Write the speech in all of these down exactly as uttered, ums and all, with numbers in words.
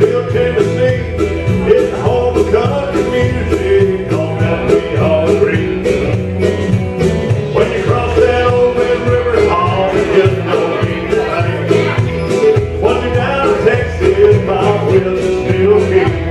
Nashville, Tennessee. It's the home of country music, on that we all agree. When you cross that old Red River Hall, it just don't mean a thing. Once you're down in Texas, my wheels are still keep.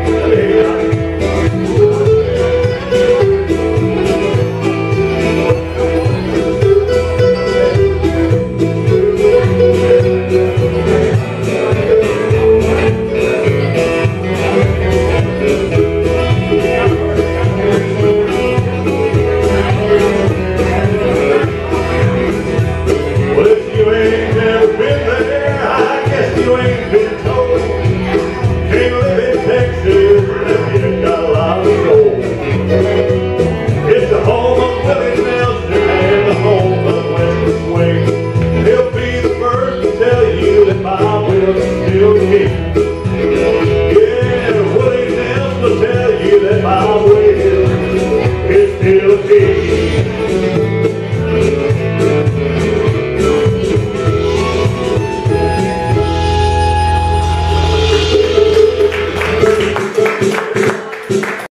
Yeah, Willie Nelson will tell you that my will is still a key.